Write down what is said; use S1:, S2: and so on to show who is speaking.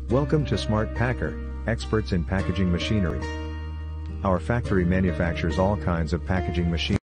S1: Welcome to Smart Packer, experts in packaging machinery. Our factory manufactures all kinds of packaging machinery.